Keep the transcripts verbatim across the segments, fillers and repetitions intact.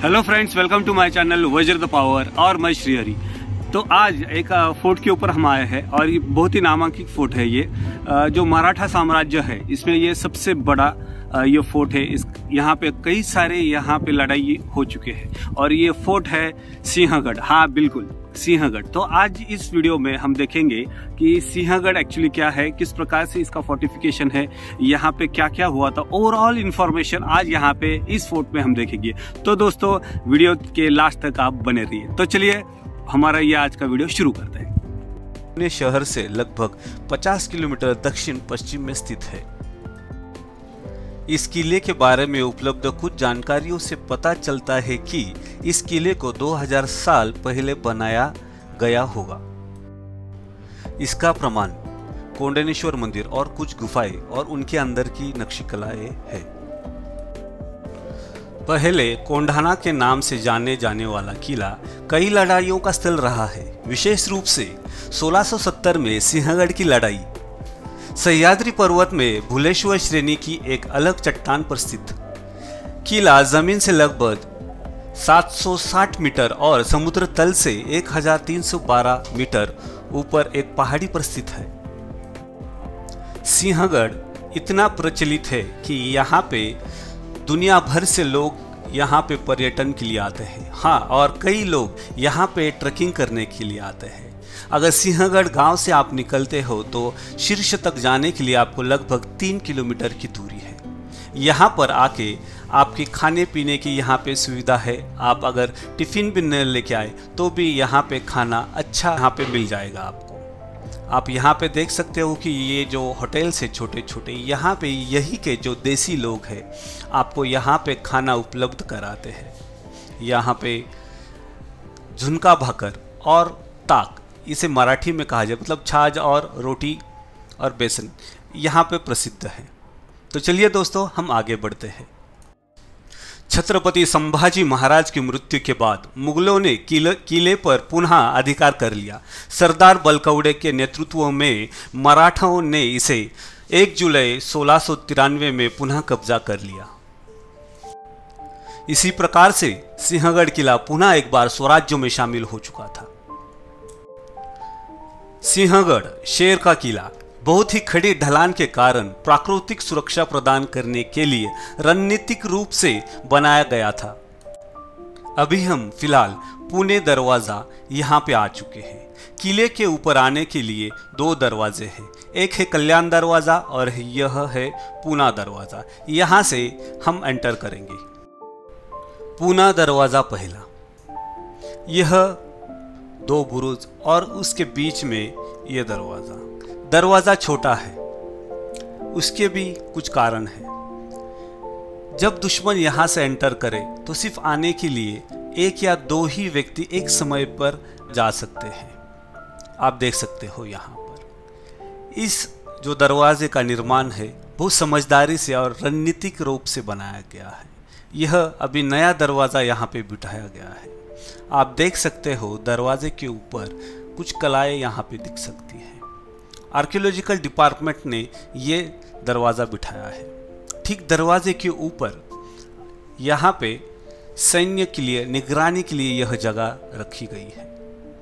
Hello friends, welcome to my channel Vajra the power और मैं श्रीहरि। तो आज एक फोर्ट के ऊपर हम आए हैं और ये बहुत ही नामांकित फोर्ट है। ये जो मराठा साम्राज्य है इसमें ये सबसे बड़ा ये फोर्ट है। इस यहाँ पे कई सारे यहाँ पे लड़ाई हो चुके हैं और ये फोर्ट है सिंहगढ़। हाँ बिल्कुल, सिंहगढ़। तो आज इस वीडियो में हम देखेंगे कि सिंहगढ़ एक्चुअली क्या है, किस प्रकार से इसका फोर्टिफिकेशन है, यहाँ पे क्या क्या हुआ था, ओवरऑल इन्फॉर्मेशन आज यहाँ पे इस फोर्ट में हम देखेंगे। तो दोस्तों वीडियो के लास्ट तक आप बने रहिए। तो चलिए हमारा ये आज का वीडियो शुरू करते हैं। पुणे शहर से लगभग पचास किलोमीटर दक्षिण पश्चिम में स्थित है। इस किले के बारे में उपलब्ध कुछ जानकारियों से पता चलता है कि इस किले को दो हज़ार साल पहले बनाया गया होगा। इसका प्रमाण कोंडनेश्वर मंदिर और कुछ गुफाएं और उनके अंदर की नक्शी कलाएं हैं। पहले कोंढाना के नाम से जाने जाने वाला किला कई लड़ाइयों का स्थल रहा है। विशेष रूप से सोलह सौ सत्तर में सिंहगढ़ की लड़ाई सह्याद्री पर्वत में भुलेश्वर श्रेणी की एक अलग चट्टान पर स्थित। किला जमीन से लगभग सात सौ साठ मीटर और समुद्र तल से एक हज़ार तीन सौ बारह मीटर ऊपर एक पहाड़ी पर स्थित है। सिंहगढ़ इतना प्रचलित है कि यहाँ पे दुनिया भर से लोग यहाँ पे पर्यटन के लिए आते हैं। हाँ, और कई लोग यहाँ पे ट्रैकिंग करने के लिए आते हैं। अगर सिंहगढ़ गांव से आप निकलते हो तो शीर्ष तक जाने के लिए आपको लगभग तीन किलोमीटर की दूरी है। यहाँ पर आके आपके खाने पीने की यहाँ पे सुविधा है। आप अगर टिफिन भी न लेके आए तो भी यहाँ पे खाना अच्छा यहाँ पे मिल जाएगा आपको। आप यहाँ पे देख सकते हो कि ये जो होटल्स है छोटे छोटे, यहाँ पे यही के जो देसी लोग हैं आपको यहाँ पे खाना उपलब्ध कराते हैं। यहाँ पे झुनका भाकर और ताक, इसे मराठी में कहा जाए, मतलब छाछ और रोटी और बेसन यहाँ पे प्रसिद्ध है। तो चलिए दोस्तों हम आगे बढ़ते हैं। छत्रपति संभाजी महाराज की मृत्यु के बाद मुगलों ने किले किले पर पुनः अधिकार कर लिया। सरदार बलकौड़े के नेतृत्व में मराठाओं ने इसे एक जुलाई सोलह सौ तिरानवे में पुनः कब्जा कर लिया। इसी प्रकार से सिंहगढ़ किला पुनः एक बार स्वराज्य में शामिल हो चुका था। सिंहगढ़ शेर का किला बहुत ही खड़ी ढलान के कारण प्राकृतिक सुरक्षा प्रदान करने के लिए रणनीतिक रूप से बनाया गया था। अभी हम फिलहाल पुणे दरवाजा यहाँ पे आ चुके हैं। किले के ऊपर आने के लिए दो दरवाजे हैं, एक है कल्याण दरवाजा और यह है पूना दरवाजा। यहाँ से हम एंटर करेंगे। पूना दरवाजा पहला, यह दो बुरुज और उसके बीच में यह दरवाजा। दरवाजा छोटा है, उसके भी कुछ कारण है। जब दुश्मन यहां से एंटर करे तो सिर्फ आने के लिए एक या दो ही व्यक्ति एक समय पर जा सकते हैं। आप देख सकते हो यहाँ पर इस जो दरवाजे का निर्माण है बहुत समझदारी से और रणनीतिक रूप से बनाया गया है। यह अभी नया दरवाजा यहाँ पे बिठाया गया है। आप देख सकते हो दरवाजे के ऊपर कुछ कलाएं यहाँ पे दिख सकती हैं। आर्कियोलॉजिकल डिपार्टमेंट ने ये दरवाज़ा बिठाया है। ठीक दरवाजे के ऊपर यहाँ पे सैन्य के लिए, निगरानी के लिए यह जगह रखी गई है।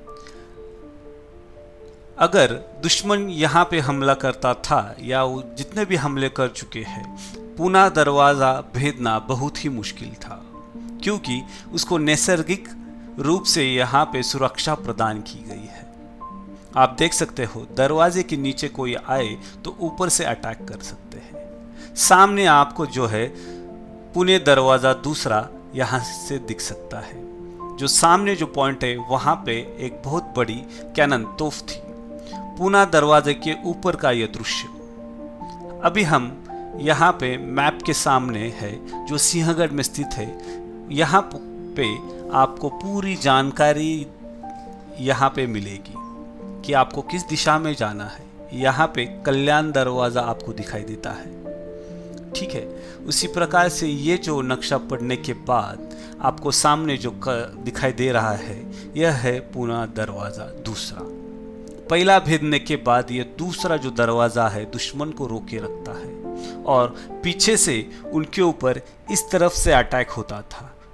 अगर दुश्मन यहाँ पे हमला करता था या वो जितने भी हमले कर चुके हैं, पूना दरवाज़ा भेदना बहुत ही मुश्किल था, क्योंकि उसको नैसर्गिक रूप से यहाँ पे सुरक्षा प्रदान की गई है। आप देख सकते हो दरवाजे के नीचे कोई आए तो ऊपर से अटैक कर सकते हैं। सामने आपको जो है पुणे दरवाजा दूसरा यहाँ से दिख सकता है। जो सामने जो पॉइंट है वहाँ पे एक बहुत बड़ी कैनन तोफ थी। पूना दरवाजे के ऊपर का यह दृश्य अभी हम यहाँ पे मैप के सामने है जो सिंहगढ़ में स्थित है। यहाँ पे आपको पूरी जानकारी यहाँ पे मिलेगी कि आपको किस दिशा में जाना है। यहाँ पे कल्याण दरवाज़ा आपको दिखाई देता है, ठीक है। उसी प्रकार से ये जो नक्शा पढ़ने के बाद आपको सामने जो दिखाई दे रहा है यह है पूना दरवाज़ा दूसरा। पहला भेदने के बाद ये दूसरा जो दरवाज़ा है दुश्मन को रोके रखता है और पीछे से उनके ऊपर इस तरफ से अटैक होता था।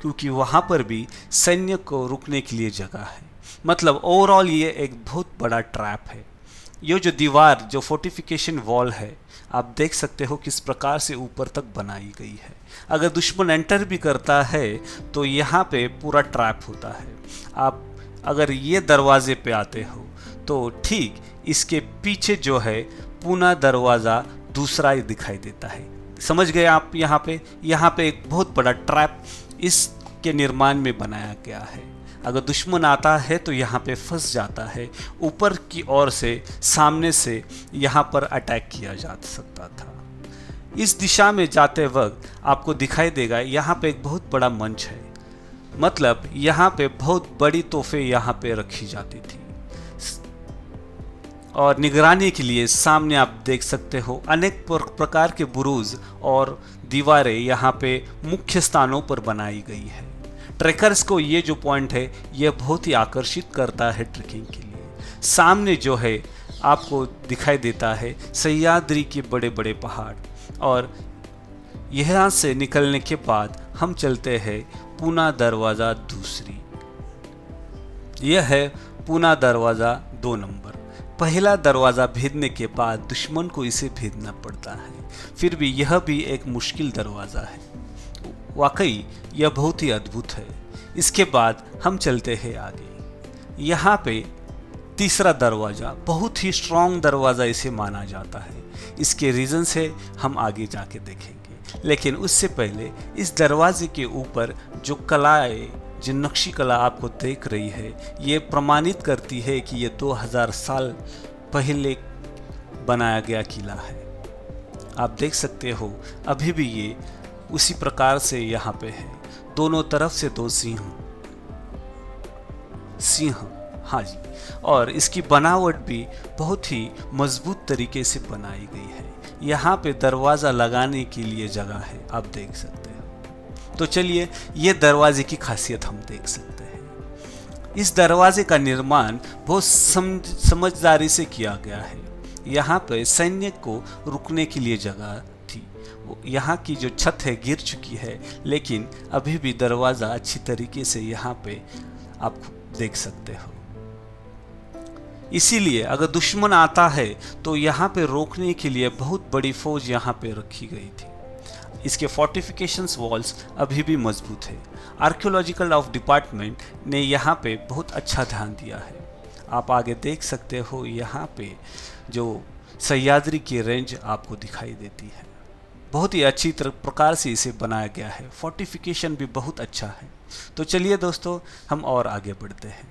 क्योंकि वहाँ पर भी सैन्य को रुकने के लिए जगह है। मतलब ओवरऑल ये एक बहुत बड़ा ट्रैप है। ये जो दीवार, जो फोर्टिफिकेशन वॉल है, आप देख सकते हो किस प्रकार से ऊपर तक बनाई गई है। अगर दुश्मन एंटर भी करता है तो यहाँ पे पूरा ट्रैप होता है। आप अगर ये दरवाजे पे आते हो तो ठीक इसके पीछे जो है पूना दरवाज़ा दूसरा ही दिखाई देता है। समझ गए आप? यहाँ पे यहाँ पे एक बहुत बड़ा ट्रैप इसके निर्माण में बनाया गया है। अगर दुश्मन आता है तो यहाँ पे फंस जाता है। ऊपर की ओर से सामने से यहाँ पर अटैक किया जा सकता था। इस दिशा में जाते वक्त आपको दिखाई देगा यहाँ पे एक बहुत बड़ा मंच है। मतलब यहाँ पे बहुत बड़ी तोहफे यहाँ पे रखी जाती थी और निगरानी के लिए सामने आप देख सकते हो अनेक प्रकार के बुरूज और दीवारें यहाँ पे मुख्य स्थानों पर बनाई गई है। ट्रेकर्स को ये जो पॉइंट है ये बहुत ही आकर्षित करता है ट्रेकिंग के लिए। सामने जो है आपको दिखाई देता है सह्याद्री के बड़े बड़े पहाड़ और यहाँ से निकलने के बाद हम चलते हैं पूना दरवाज़ा दूसरी। यह है पूना दरवाज़ा दो नंबर। पहला दरवाज़ा भेदने के बाद दुश्मन को इसे भेदना पड़ता है। फिर भी यह भी एक मुश्किल दरवाज़ा है। वाकई यह बहुत ही अद्भुत है। इसके बाद हम चलते हैं आगे। यहाँ पे तीसरा दरवाज़ा बहुत ही स्ट्रॉन्ग दरवाज़ा इसे माना जाता है। इसके रीज़न से हम आगे जाके देखेंगे, लेकिन उससे पहले इस दरवाजे के ऊपर जो कलाएँ, जो नक्शी कला आपको देख रही है, ये प्रमाणित करती है कि ये दो हज़ार साल पहले बनाया गया किला है। आप देख सकते हो अभी भी ये उसी प्रकार से यहाँ पे है। दोनों तरफ से दो सिंह सिंह हाँ जी, और इसकी बनावट भी बहुत ही मजबूत तरीके से बनाई गई है। यहाँ पे दरवाज़ा लगाने के लिए जगह है, आप देख सकते हो। तो चलिए ये दरवाजे की खासियत हम देख सकते हैं। इस दरवाजे का निर्माण बहुत समझ समझदारी से किया गया है। यहाँ पे सैन्य को रुकने के लिए जगह थी। यहाँ की जो छत है गिर चुकी है, लेकिन अभी भी दरवाज़ा अच्छी तरीके से यहाँ पे आप देख सकते हो। इसीलिए अगर दुश्मन आता है तो यहाँ पे रोकने के लिए बहुत बड़ी फौज यहाँ पे रखी गई थी। इसके फोर्टिफिकेशंस वॉल्स अभी भी मजबूत है। आर्कियोलॉजिकल ऑफ डिपार्टमेंट ने यहाँ पे बहुत अच्छा ध्यान दिया है। आप आगे देख सकते हो यहाँ पे जो सह्याद्री की रेंज आपको दिखाई देती है। बहुत ही अच्छी प्रकार से इसे बनाया गया है। फोर्टिफिकेशन भी बहुत अच्छा है। तो चलिए दोस्तों हम और आगे बढ़ते हैं।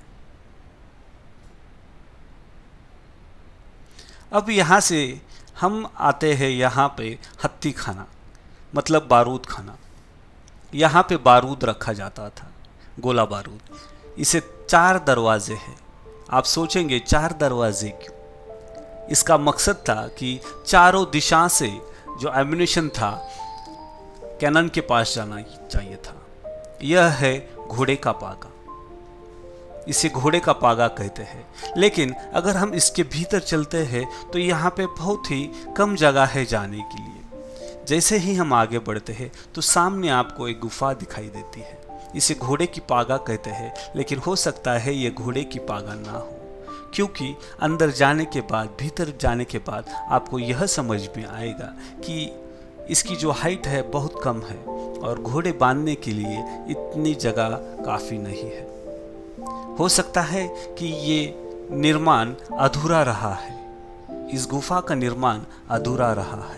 अब यहाँ से हम आते हैं यहाँ पे हत्ती खाना, मतलब बारूद खाना। यहाँ पे बारूद रखा जाता था, गोला बारूद। इसे चार दरवाजे हैं। आप सोचेंगे चार दरवाजे क्यों? इसका मकसद था कि चारों दिशा से जो एम्युनिशन था कैनन के पास जाना चाहिए था। यह है घोड़े का पागा। इसे घोड़े का पागा कहते हैं। लेकिन अगर हम इसके भीतर चलते हैं तो यहाँ पे बहुत ही कम जगह है जाने के लिए। जैसे ही हम आगे बढ़ते हैं तो सामने आपको एक गुफा दिखाई देती है। इसे घोड़े की पागा कहते हैं, लेकिन हो सकता है ये घोड़े की पागा ना हो, क्योंकि अंदर जाने के बाद, भीतर जाने के बाद आपको यह समझ में आएगा कि इसकी जो हाइट है बहुत कम है और घोड़े बांधने के लिए इतनी जगह काफ़ी नहीं है। हो सकता है कि ये निर्माण अधूरा रहा है। इस गुफा का निर्माण अधूरा रहा है।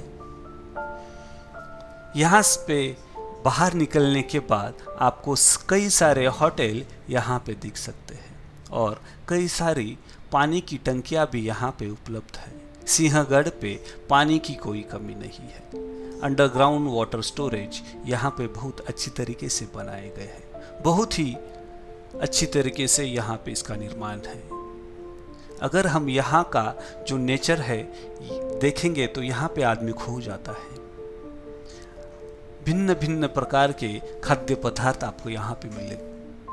यहाँ पे बाहर निकलने के बाद आपको कई सारे होटल यहाँ पे दिख सकते हैं और कई सारी पानी की टंकियाँ भी यहाँ पे उपलब्ध है। सिंहगढ़ पे पानी की कोई कमी नहीं है। अंडरग्राउंड वाटर स्टोरेज यहाँ पे बहुत अच्छी तरीके से बनाए गए हैं। बहुत ही अच्छी तरीके से यहाँ पे इसका निर्माण है। अगर हम यहाँ का जो नेचर है देखेंगे तो यहाँ पे आदमी खो जाता है। भिन्न भिन्न प्रकार के खाद्य पदार्थ आपको यहाँ पे मिलेंगे।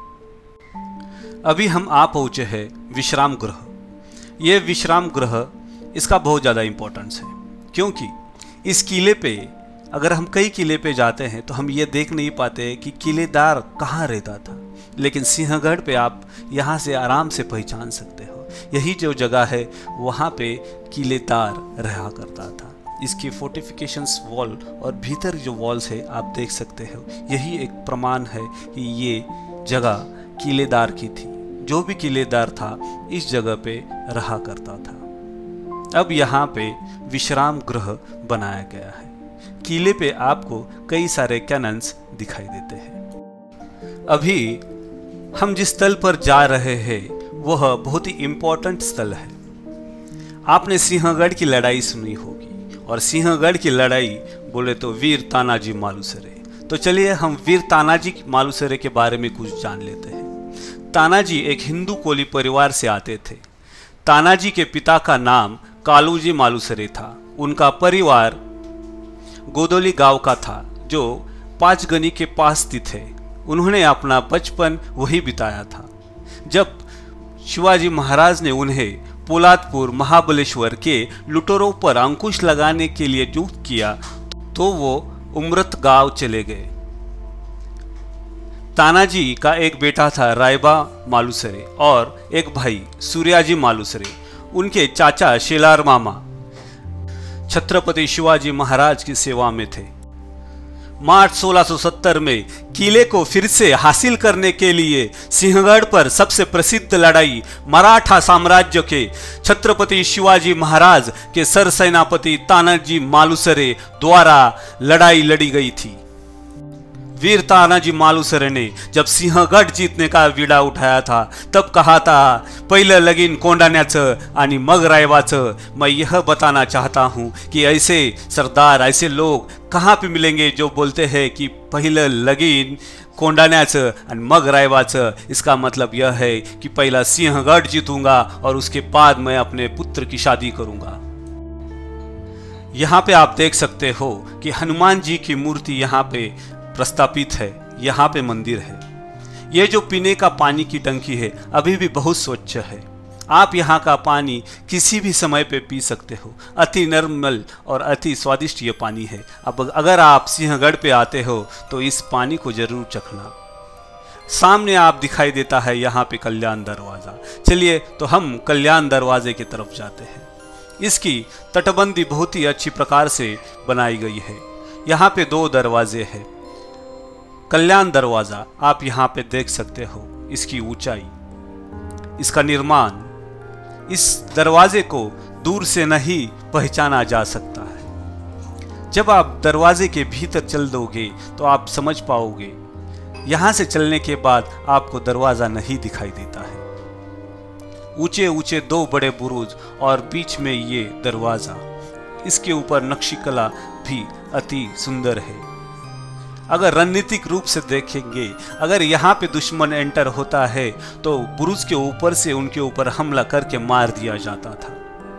अभी हम आ पहुँचे हैं विश्राम गृह। ये विश्राम गृह, इसका बहुत ज़्यादा इम्पोर्टेंस है, क्योंकि इस किले पे अगर हम कई किले पे जाते हैं तो हम ये देख नहीं पाते कि किलेदार कहाँ रहता था, लेकिन सिंहगढ़ पे आप यहाँ से आराम से पहचान सकते हो। यही जो जगह है वहाँ पे किलेदार रहा करता था। इसकी फोर्टिफिकेशंस वॉल और भीतर जो वॉल्स है आप देख सकते हो, यही एक प्रमाण है कि ये जगह किलेदार की थी। जो भी किलेदार था इस जगह पे रहा करता था। अब यहाँ पे विश्राम गृह बनाया गया है। किले पे आपको कई सारे कैनन्स दिखाई देते हैं। अभी हम जिस स्थल पर जा रहे हैं वह बहुत ही इम्पोर्टेंट स्थल है। आपने सिंहगढ़ की लड़ाई सुनी होगी, और सिंहगढ़ की लड़ाई बोले तो वीर तानाजी मालुसरे। तो चलिए हम वीर तानाजी मालुसरे के बारे में कुछ जान लेते हैं। तानाजी एक हिंदू कोली परिवार से आते थे। तानाजी के पिता का नाम कालूजी मालुसरे था। उनका परिवार गोदोली गांव का था, जो पांचगनी के पास स्थित है। उन्होंने अपना बचपन वही बिताया था। जब शिवाजी महाराज ने उन्हें पोलादपुर महाबलेश्वर के लुटेरों पर अंकुश लगाने के लिए नियुक्त किया तो वो उमरत गांव चले गए। तानाजी का एक बेटा था रायबा मालुसरे और एक भाई सूर्याजी मालुसरे। उनके चाचा शेलार मामा छत्रपति शिवाजी महाराज की सेवा में थे। मार्च सोलह सौ सत्तर में किले को फिर से हासिल करने के लिए सिंहगढ़ पर सबसे प्रसिद्ध लड़ाई मराठा साम्राज्य के छत्रपति शिवाजी महाराज के सरसेनापति तानाजी मालुसरे द्वारा लड़ाई लड़ी गई थी। वीर तानाजी मालुसरे ने जब सिंहगढ़ जीतने का विडा उठाया था तब कहा था, पहिलं लगीन कोंडाण्याचं आणि मग रायबाचं। मैं यह बताना चाहता हूँ कि ऐसे सरदार, ऐसे लोग कहाँ पे मिलेंगे जो बोलते हैं कि पहिलं लगीन कोंडाण्याचं आणि मग रायबाचं। इसका मतलब यह है कि पहला सिंहगढ़ जीतूंगा और उसके बाद मैं अपने पुत्र की शादी करूंगा। यहाँ पे आप देख सकते हो कि हनुमान जी की मूर्ति यहाँ पे प्रस्तापित है। यहाँ पे मंदिर है। ये जो पीने का पानी की टंकी है अभी भी बहुत स्वच्छ है। आप यहाँ का पानी किसी भी समय पे पी सकते हो। अति निर्मल और अति स्वादिष्ट ये पानी है। अब अगर आप सिंहगढ़ पे आते हो तो इस पानी को जरूर चखना। सामने आप दिखाई देता है यहाँ पे कल्याण दरवाज़ा। चलिए तो हम कल्याण दरवाजे की तरफ जाते हैं। इसकी तटबंदी बहुत ही अच्छी प्रकार से बनाई गई है। यहाँ पे दो दरवाजे हैं। कल्याण दरवाजा आप यहाँ पे देख सकते हो, इसकी ऊंचाई, इसका निर्माण, इस दरवाजे को दूर से नहीं पहचाना जा सकता है। जब आप दरवाजे के भीतर चल दोगे तो आप समझ पाओगे। यहाँ से चलने के बाद आपको दरवाजा नहीं दिखाई देता है। ऊंचे ऊंचे दो बड़े बुरुज और बीच में ये दरवाजा, इसके ऊपर नक्शी कला भी अति सुंदर है। अगर रणनीतिक रूप से देखेंगे, अगर यहाँ पे दुश्मन एंटर होता है तो बुरुज के ऊपर से उनके ऊपर हमला करके मार दिया जाता था।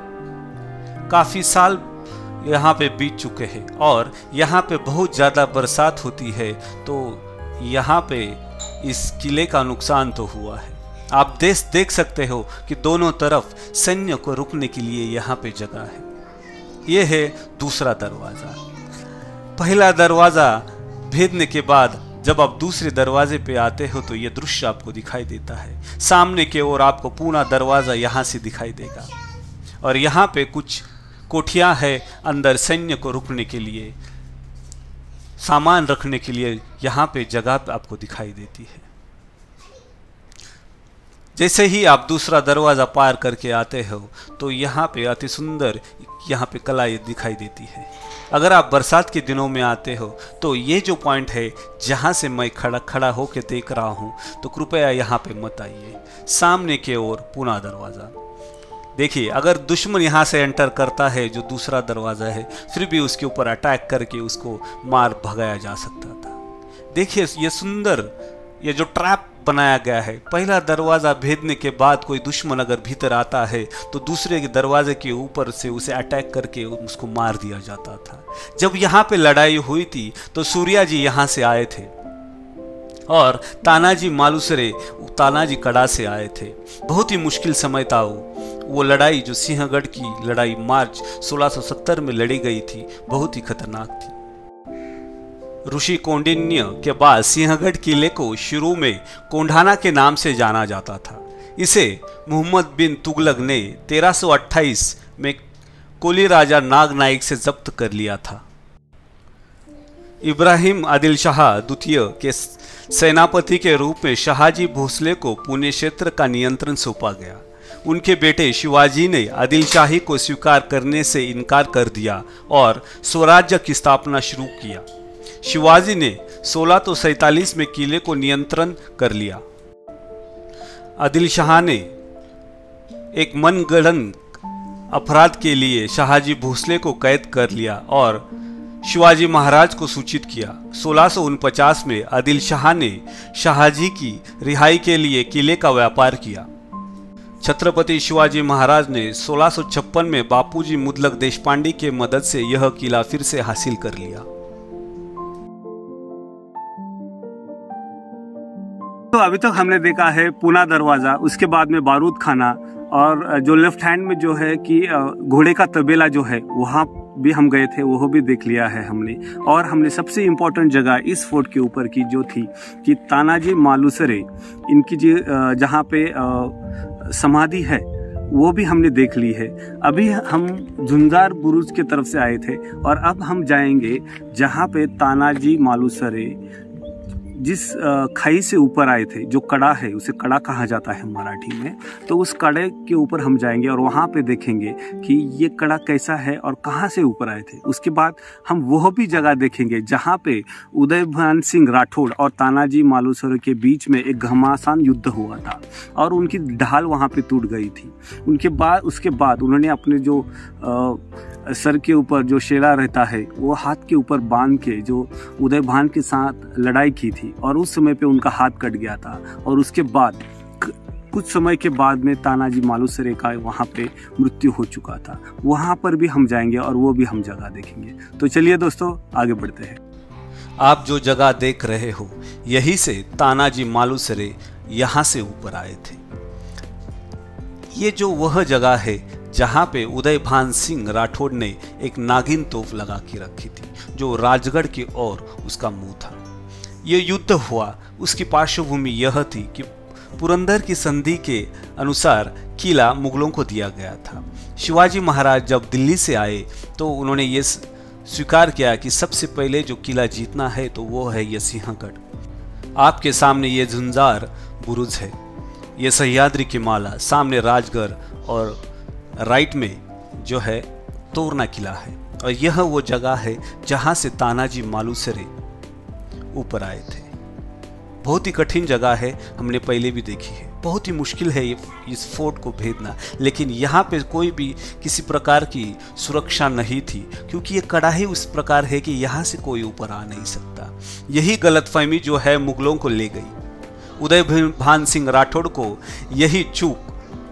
काफी साल यहाँ पे बीत चुके हैं और यहाँ पे बहुत ज्यादा बरसात होती है तो यहाँ पे इस किले का नुकसान तो हुआ है। आप देश देख सकते हो कि दोनों तरफ सैन्य को रुकने के लिए यहाँ पे जगह है। ये है दूसरा दरवाजा। पहला दरवाजा भेदने के बाद जब आप दूसरे दरवाजे पे आते हो तो ये दृश्य आपको दिखाई देता है। सामने के ओर आपको पूरा दरवाजा यहाँ से दिखाई देगा और यहाँ पे कुछ कोठियाँ है अंदर सैन्य को रुकने के लिए, सामान रखने के लिए यहाँ पे जगह आपको दिखाई देती है। जैसे ही आप दूसरा दरवाजा पार करके आते हो तो यहाँ पे अति सुंदर यहाँ पे कला दिखाई देती है। अगर आप बरसात के दिनों में आते हो तो ये जो पॉइंट है जहाँ से मैं खड़ा खड़ा होकर देख रहा हूँ तो कृपया यहाँ पे मत आइए। सामने के ओर पुनः दरवाज़ा देखिए, अगर दुश्मन यहाँ से एंटर करता है जो दूसरा दरवाज़ा है फिर भी उसके ऊपर अटैक करके उसको मार भगाया जा सकता था। देखिए ये सुंदर ये जो ट्रैप बनाया गया है। पहला दरवाज़ा भेदने के बाद कोई दुश्मन अगर भीतर आता है तो दूसरे के दरवाजे के ऊपर से उसे अटैक करके उसको मार दिया जाता था। जब यहाँ पे लड़ाई हुई थी तो सूर्या जी यहाँ से आए थे और तानाजी मालुसरे तानाजी कड़ा से आए थे। बहुत ही मुश्किल समय था वो वो लड़ाई जो सिंहगढ़ की लड़ाई मार्च सोलह सौ सत्तर में लड़ी गई थी, बहुत ही खतरनाक थी। ऋषि कौंडिन्य के बाद सिंहगढ़ किले को शुरू में कोंढाना के नाम से जाना जाता था। इसे मोहम्मद बिन तुगलक ने तेरह सौ अट्ठाईस में कोली राजा नाग नाइक से जब्त कर लिया था। इब्राहिम आदिल शाह द्वितीय के सेनापति के रूप में शाहजी भोसले को पुणे क्षेत्र का नियंत्रण सौंपा गया। उनके बेटे शिवाजी ने आदिल शाही को स्वीकार करने से इनकार कर दिया और स्वराज्य की स्थापना शुरू किया। शिवाजी ने सोलह सौ सैंतालीस में किले को नियंत्रण कर लिया। आदिल शाह ने एक मनगढ़ंत अपराध के लिए शाहजी भोसले को कैद कर लिया और शिवाजी महाराज को सूचित किया। सोलह सौ उनचास में आदिल शाह ने शाहजी की रिहाई के लिए किले का व्यापार किया। छत्रपति शिवाजी महाराज ने सोलह सौ छप्पन में बापूजी मुदलक देशपांडे के मदद से यह किला फिर से हासिल कर लिया। तो अभी तक हमने देखा है पूना दरवाजा, उसके बाद में बारूद खाना, और जो लेफ्ट हैंड में जो है कि घोड़े का तबेला जो है वहाँ भी हम गए थे, वो भी देख लिया है हमने। और हमने सबसे इम्पोर्टेंट जगह इस फोर्ट के ऊपर की जो थी कि तानाजी मालुसरे, इनकी जो जहाँ पे समाधि है वो भी हमने देख ली है। अभी हम झुंझार बुरुज के तरफ से आए थे और अब हम जाएंगे जहाँ पे तानाजी मालुसरे जिस खाई से ऊपर आए थे, जो कड़ा है उसे कड़ा कहा जाता है मराठी में, तो उस कड़े के ऊपर हम जाएंगे और वहाँ पे देखेंगे कि ये कड़ा कैसा है और कहाँ से ऊपर आए थे। उसके बाद हम वह भी जगह देखेंगे जहाँ पे उदयभान सिंह राठौड़ और तानाजी मालुसरे के बीच में एक घमासान युद्ध हुआ था और उनकी ढाल वहाँ पे टूट गई थी। उनके बाद उसके बाद उन्होंने अपने जो आ, सर के ऊपर जो शेरा रहता है वो हाथ के ऊपर बांध के जो उदयभान के साथ लड़ाई की थी और उस समय पे उनका हाथ कट गया था। और उसके बाद कुछ समय के बाद में तानाजी मालुसरे का वहाँ पे मृत्यु हो चुका था। वहाँ पर भी हम जाएंगे और वो भी हम जगह देखेंगे। तो चलिए दोस्तों आगे बढ़ते हैं। आप जो जगह देख रहे हो यही से तानाजी मालुसरे यहाँ से ऊपर आए थे। ये जो वह जगह है जहाँ पे उदयभान सिंह राठौड़ ने एक नागिन तोप लगा के रखी थी जो राजगढ़ की ओर उसका मुंह था। ये युद्ध हुआ, उसकी पार्श्वभूमि यह थी कि पुरंदर की संधि के अनुसार किला मुगलों को दिया गया था। शिवाजी महाराज जब दिल्ली से आए तो उन्होंने ये स्वीकार किया कि सबसे पहले जो किला जीतना है तो वो है ये सिंहगढ़। आपके सामने ये झुंझार बुरुज है, ये सह्याद्री की माला, सामने राजगढ़ और राइट में जो है तोरना किला है। और यह वो जगह है जहां से तानाजी मालुसरे ऊपर आए थे। बहुत ही कठिन जगह है, हमने पहले भी देखी है। बहुत ही मुश्किल है ये इस फोर्ट को भेदना, लेकिन यहाँ पे कोई भी किसी प्रकार की सुरक्षा नहीं थी क्योंकि ये कड़ाही उस प्रकार है कि यहाँ से कोई ऊपर आ नहीं सकता। यही गलतफहमी जो है मुगलों को ले गई। उदयभान सिंह राठौड़ को यही चूक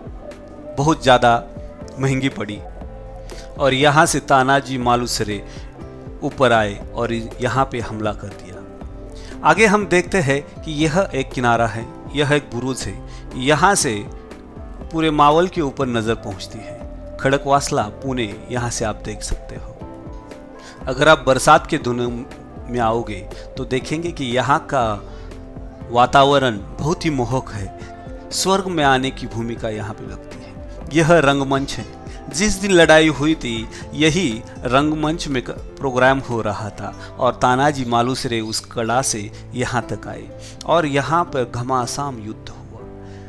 बहुत ज़्यादा महंगी पड़ी और यहाँ से तानाजी मालुसरे ऊपर आए और यहाँ पे हमला कर दिया। आगे हम देखते हैं कि यह एक किनारा है, यह एक बुरुज है। यहाँ से पूरे मावल के ऊपर नज़र पहुँचती है। खड़कवासला पुणे यहाँ से आप देख सकते हो। अगर आप बरसात के दिनों में आओगे तो देखेंगे कि यहाँ का वातावरण बहुत ही मोहक है। स्वर्ग में आने की भूमिका यहाँ पे लगती है। यह रंगमंच है। जिस दिन लड़ाई हुई थी यही रंगमंच में प्रोग्राम हो रहा था और तानाजी मालुसरे उस कड़ा से यहाँ तक आए और यहाँ पर घमासान युद्ध हुआ।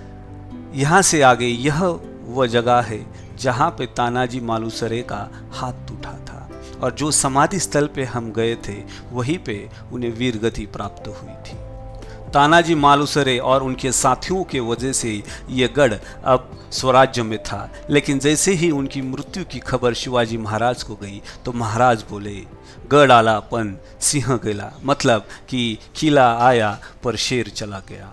यहाँ से आगे यह वह जगह है जहाँ पे तानाजी मालुसरे का हाथ टूटा था और जो समाधि स्थल पे हम गए थे वहीं पे उन्हें वीरगति प्राप्त हुई थी। तानाजी मालुसरे और उनके साथियों के वजह से ये गढ़ अब स्वराज्य में था, लेकिन जैसे ही उनकी मृत्यु की खबर शिवाजी महाराज को गई तो महाराज बोले गढ़ आला पन सिंह गेला, मतलब कि किला आया पर शेर चला गया।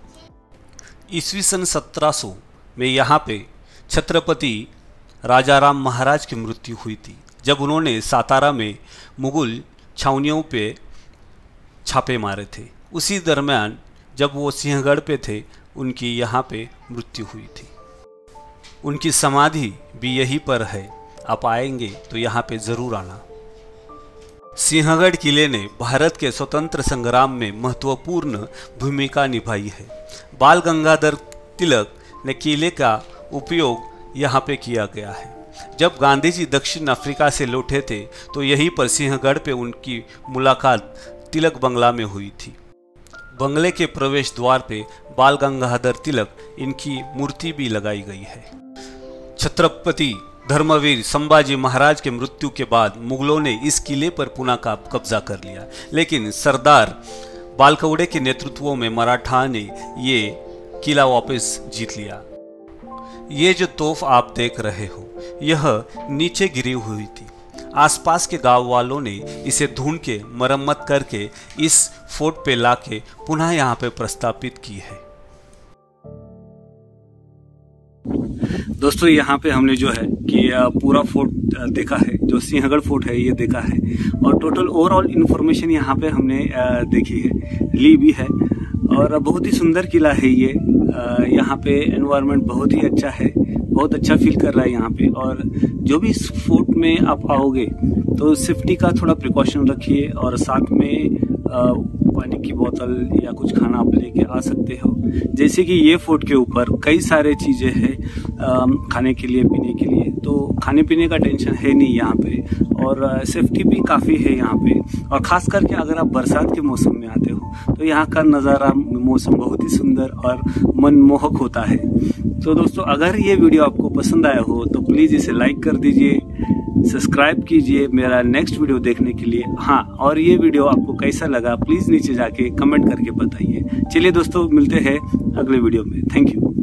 ईस्वी सन सत्रह सौ में यहाँ पे छत्रपति राजाराम महाराज की मृत्यु हुई थी जब उन्होंने सातारा में मुगल छावनियों पे छापे मारे थे। उसी दरमियान जब वो सिंहगढ़ पे थे उनकी यहाँ पे मृत्यु हुई थी। उनकी समाधि भी यहीं पर है। आप आएंगे तो यहाँ पे ज़रूर आना। सिंहगढ़ किले ने भारत के स्वतंत्र संग्राम में महत्वपूर्ण भूमिका निभाई है। बाल गंगाधर तिलक ने किले का उपयोग यहाँ पे किया गया है। जब गांधी जी दक्षिण अफ्रीका से लौटे थे तो यहीं पर सिंहगढ़ पे उनकी मुलाकात तिलक बंगला में हुई थी। बंगले के प्रवेश द्वार पे बाल गंगाधर तिलक इनकी मूर्ति भी लगाई गई है। छत्रपति धर्मवीर संभाजी महाराज के मृत्यु के बाद मुगलों ने इस किले पर पुनः का कब्जा कर लिया, लेकिन सरदार बालकवड़े के नेतृत्व में मराठा ने ये किला वापस जीत लिया। ये जो तोफ आप देख रहे हो यह नीचे गिरी हुई थी। आसपास के गांव वालों ने इसे ढूंढ के मरम्मत करके इस फोर्ट पे लाके पुनः यहाँ पे प्रस्तापित की है। दोस्तों यहाँ पे हमने जो है कि पूरा फोर्ट देखा है, जो सिंहगढ़ फोर्ट है ये देखा है, और टोटल ओवरऑल इन्फॉर्मेशन यहाँ पे हमने देखी है, ली भी है, और बहुत ही सुंदर किला है ये। यहाँ पे एनवायरनमेंट बहुत ही अच्छा है, बहुत अच्छा फील कर रहा है यहाँ पे। और जो भी इस फोर्ट में आप आओगे तो सेफ्टी का थोड़ा प्रिकॉशन रखिए, और साथ में पानी की बोतल या कुछ खाना आप लेके आ सकते हो। जैसे कि ये फोर्ट के ऊपर कई सारे चीज़ें हैं खाने के लिए, पीने के लिए, तो खाने पीने का टेंशन है नहीं यहाँ पे, और सेफ्टी भी काफ़ी है यहाँ पे। और ख़ास करके अगर आप बरसात के मौसम में आते हो तो यहाँ का नज़ारा, मौसम बहुत ही सुंदर और मनमोहक होता है। तो दोस्तों अगर ये वीडियो आपको पसंद आया हो तो प्लीज़ इसे लाइक कर दीजिए, सब्सक्राइब कीजिए मेरा नेक्स्ट वीडियो देखने के लिए। हाँ, और ये वीडियो आपको कैसा लगा प्लीज़ नीचे जाके कमेंट करके बताइए। चलिए दोस्तों, मिलते हैं अगले वीडियो में। Thank you.